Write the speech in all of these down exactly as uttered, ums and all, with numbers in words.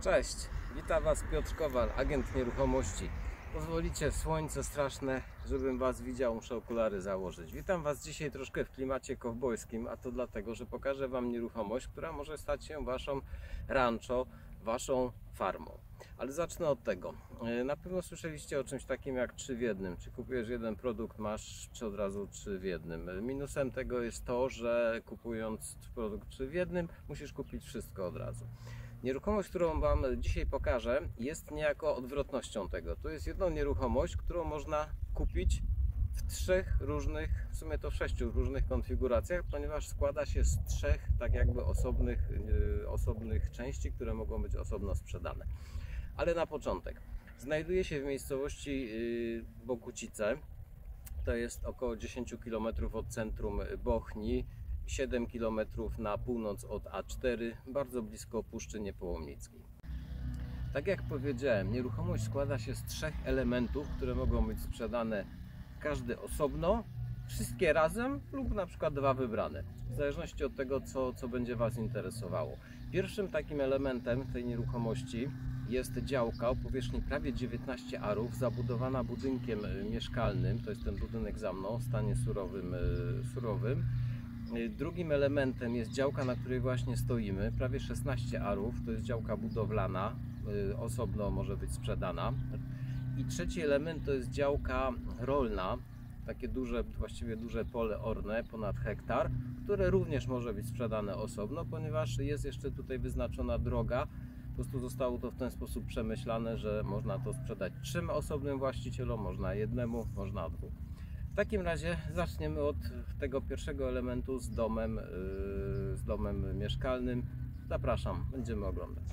Cześć, witam Was Piotr Kowal, agent nieruchomości. Pozwolicie, słońce straszne, żebym Was widział, muszę okulary założyć. Witam Was dzisiaj troszkę w klimacie kowbojskim, a to dlatego, że pokażę Wam nieruchomość, która może stać się Waszą rancho, Waszą farmą. Ale zacznę od tego. Na pewno słyszeliście o czymś takim jak trzy w jednym. Czy kupujesz jeden produkt, masz czy od razu trzy w jednym. Minusem tego jest to, że kupując produkt trzy w jednym, musisz kupić wszystko od razu. Nieruchomość, którą Wam dzisiaj pokażę, jest niejako odwrotnością tego. To jest jedna nieruchomość, którą można kupić w trzech różnych, w sumie to w sześciu różnych konfiguracjach, ponieważ składa się z trzech tak jakby osobnych, yy, osobnych części, które mogą być osobno sprzedane. Ale na początek. Znajduje się w miejscowości yy, Bogucice. To jest około dziesięć kilometrów od centrum Bochni, siedem kilometrów na północ od A cztery, bardzo blisko Puszczy Niepołomnickiej. Tak jak powiedziałem, nieruchomość składa się z trzech elementów, które mogą być sprzedane każdy osobno, wszystkie razem lub na przykład dwa wybrane, w zależności od tego, co, co będzie Was interesowało. Pierwszym takim elementem tej nieruchomości jest działka o powierzchni prawie dziewiętnaście arów, zabudowana budynkiem mieszkalnym, to jest ten budynek za mną, w stanie surowym, surowym. Drugim elementem jest działka, na której właśnie stoimy, prawie szesnaście arów, to jest działka budowlana, osobno może być sprzedana. I trzeci element to jest działka rolna, takie duże, właściwie duże pole orne, ponad hektar, które również może być sprzedane osobno, ponieważ jest jeszcze tutaj wyznaczona droga. Po prostu zostało to w ten sposób przemyślane, że można to sprzedać trzem osobnym właścicielom, można jednemu, można dwóm. W takim razie zaczniemy od tego pierwszego elementu z domem, z domem mieszkalnym. Zapraszam, będziemy oglądać.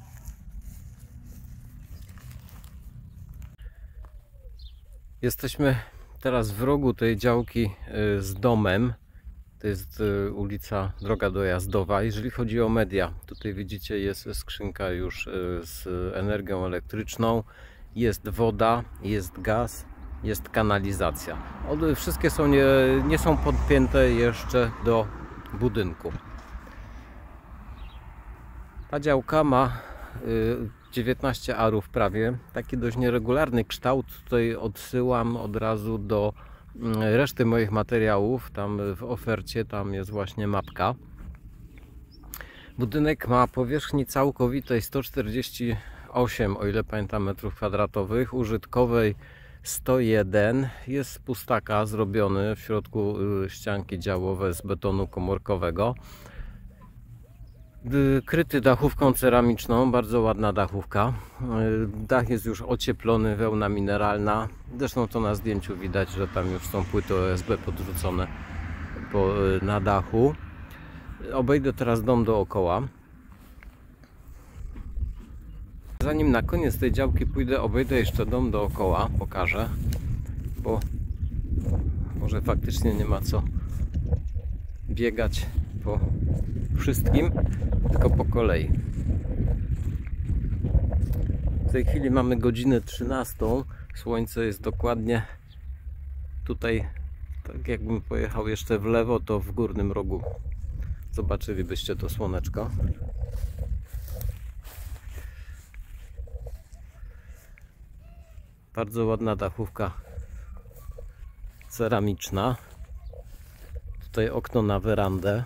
Jesteśmy teraz w rogu tej działki z domem. To jest ulica, droga dojazdowa. Jeżeli chodzi o media, tutaj widzicie, jest skrzynka już z energią elektryczną, jest woda, jest gaz, jest kanalizacja. One wszystkie są nie, nie są podpięte jeszcze do budynku. Ta działka ma dziewiętnaście arów prawie, taki dość nieregularny kształt. Tutaj odsyłam od razu do reszty moich materiałów. Tam w ofercie tam jest właśnie mapka. Budynek ma powierzchni całkowitej sto czterdzieści osiem, o ile pamiętam, metrów kwadratowych, użytkowej sto jeden. Jest z pustaka zrobiony, w środku ścianki działowe z betonu komórkowego. Kryty dachówką ceramiczną, bardzo ładna dachówka. Dach jest już ocieplony, wełna mineralna. Zresztą to na zdjęciu widać, że tam już są płyty O S B podrzucone po, na dachu. Obejdę teraz dom dookoła. Zanim na koniec tej działki pójdę, obejdę jeszcze dom dookoła, pokażę, bo może faktycznie nie ma co biegać po wszystkim, tylko po kolei. W tej chwili mamy godzinę trzynastą, słońce jest dokładnie tutaj, tak jakbym pojechał jeszcze w lewo, to w górnym rogu zobaczylibyście to słoneczko. Bardzo ładna dachówka ceramiczna. Tutaj okno na werandę.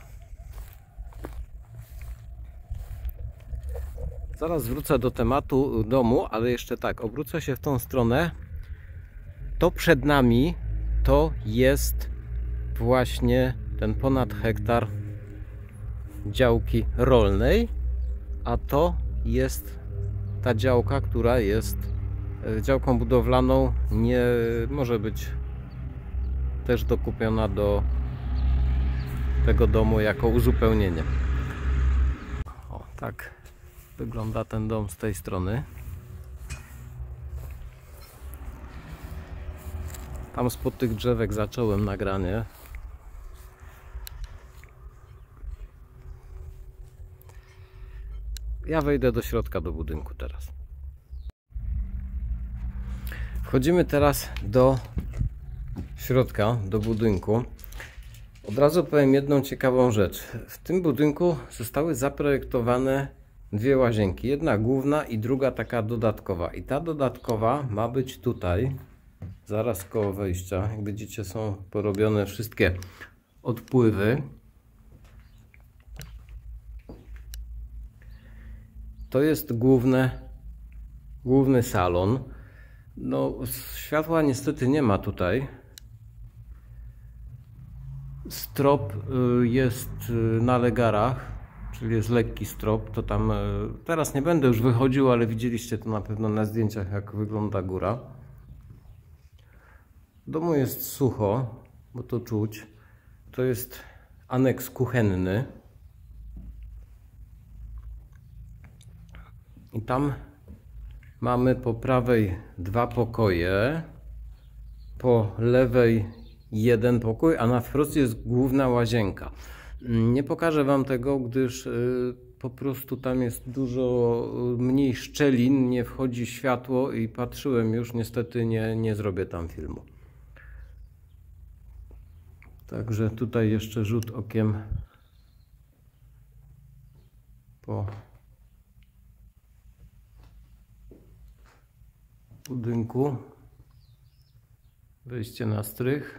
Zaraz wrócę do tematu domu, ale jeszcze tak, obrócę się w tą stronę. To przed nami to jest właśnie ten ponad hektar działki rolnej, a to jest ta działka, która jest działką budowlaną, nie może być też dokupiona do tego domu jako uzupełnienie. O, tak wygląda ten dom z tej strony. Tam spod tych drzewek zacząłem nagranie. Ja wejdę do środka, do budynku teraz. Wchodzimy teraz do środka, do budynku. Od razu powiem jedną ciekawą rzecz. W tym budynku zostały zaprojektowane dwie łazienki. Jedna główna i druga taka dodatkowa. I ta dodatkowa ma być tutaj, zaraz koło wejścia. Jak widzicie, są porobione wszystkie odpływy. To jest główne, główny salon. No, światła niestety nie ma tutaj. Strop jest na legarach, czyli jest lekki strop. To tam teraz nie będę już wychodził, ale widzieliście to na pewno na zdjęciach, jak wygląda góra. W domu jest sucho, bo to czuć. To jest aneks kuchenny. I tam mamy po prawej dwa pokoje, po lewej jeden pokój, a na wprost jest główna łazienka. Nie pokażę Wam tego, gdyż po prostu tam jest dużo mniej szczelin, nie wchodzi światło i patrzyłem już, niestety nie, nie zrobię tam filmu. Także tutaj jeszcze rzut okiem po budynku. Wejście na strych.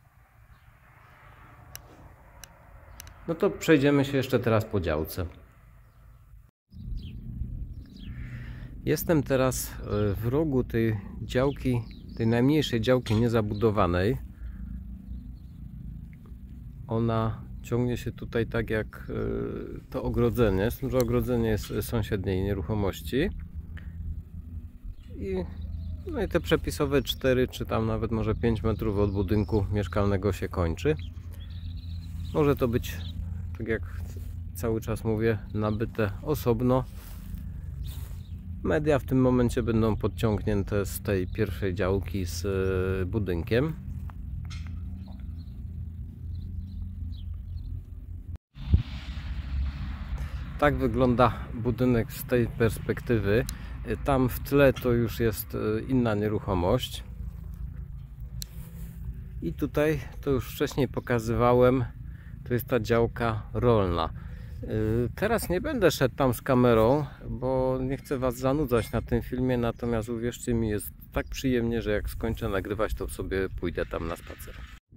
No to przejdziemy się jeszcze teraz po działce. Jestem teraz w rogu tej działki, tej najmniejszej działki niezabudowanej. Ona ciągnie się tutaj tak jak to ogrodzenie, z tym, że ogrodzenie jest sąsiedniej nieruchomości. I, no i te przepisowe cztery czy tam nawet może pięć metrów od budynku mieszkalnego się kończy. Może to być, tak jak cały czas mówię, nabyte osobno. Media w tym momencie będą podciągnięte z tej pierwszej działki z budynkiem. Tak wygląda budynek z tej perspektywy. Tam w tle to już jest inna nieruchomość. I tutaj, to już wcześniej pokazywałem, to jest ta działka rolna. Teraz nie będę szedł tam z kamerą, bo nie chcę Was zanudzać na tym filmie, natomiast uwierzcie mi, jest tak przyjemnie, że jak skończę nagrywać, to sobie pójdę tam na spacer.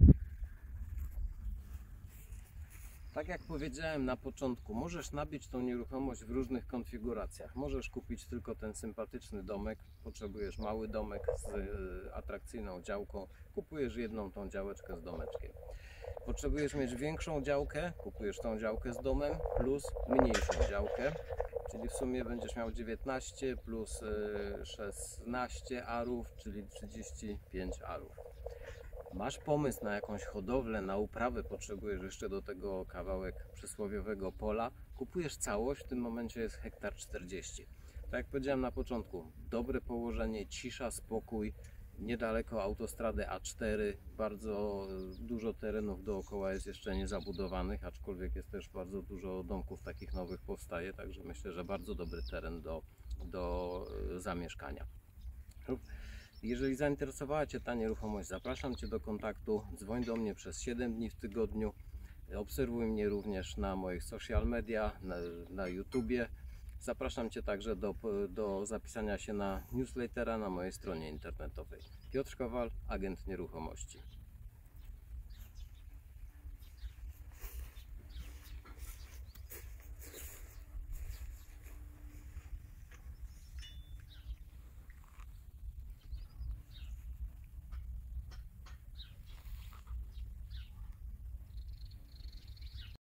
Tak jak powiedziałem na początku, możesz nabyć tą nieruchomość w różnych konfiguracjach. Możesz kupić tylko ten sympatyczny domek, potrzebujesz mały domek z atrakcyjną działką, kupujesz jedną tą działeczkę z domeczkiem. Potrzebujesz mieć większą działkę, kupujesz tą działkę z domem plus mniejszą działkę, czyli w sumie będziesz miał dziewiętnaście plus szesnaście arów, czyli trzydzieści pięć arów. Masz pomysł na jakąś hodowlę, na uprawę, potrzebujesz jeszcze do tego kawałek przysłowiowego pola, kupujesz całość, w tym momencie jest hektar czterdzieści. Tak jak powiedziałem na początku, dobre położenie, cisza, spokój, niedaleko autostrady A cztery, bardzo dużo terenów dookoła jest jeszcze niezabudowanych, aczkolwiek jest też bardzo dużo domków takich nowych powstaje, także myślę, że bardzo dobry teren do, do zamieszkania. Jeżeli zainteresowała Cię ta nieruchomość, zapraszam Cię do kontaktu, dzwoń do mnie przez siedem dni w tygodniu, obserwuj mnie również na moich social media, na, na YouTubie. Zapraszam Cię także do, do zapisania się na newslettera na mojej stronie internetowej. Piotr Kowal, agent nieruchomości.